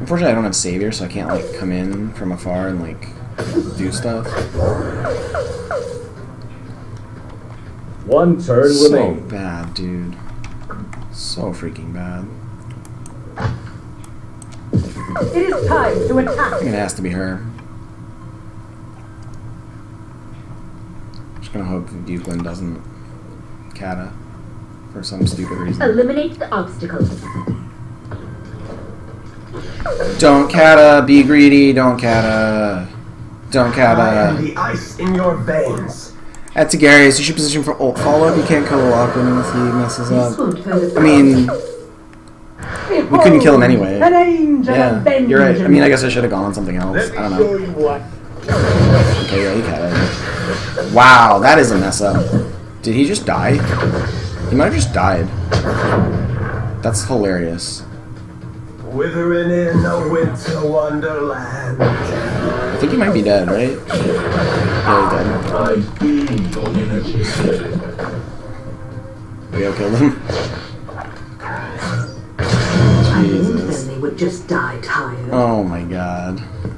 Unfortunately, I don't have Savior, so I can't, like, come in from afar and, like, do stuff. One turn So remaining. bad, dude. So freaking bad. It is time to attack. I think it has to be her. Just gonna hope Dukeland doesn't Kata for some stupid reason. Eliminate the obstacles. Don't Kata, be greedy, don't Kata. Don't I Kata. am the ice in your veins. At Tigarius, you should position for ult follow-up. You can't kill a lock unless he messes This up. won't hurt. I mean, we couldn't kill him anyway. An angel Yeah, of vengeance. you're right. I mean, I guess I should have gone on something else. Let me I don't show know. you what. Okay, yeah, he Kata. Wow, that is a mess up. Did he just die? He might have just died. That's hilarious. Withering in a winter wonderland. I think he might be dead, right? Yeah, he's dead. Leo killed him. I knew Jesus. then they would just die tired. Oh my god.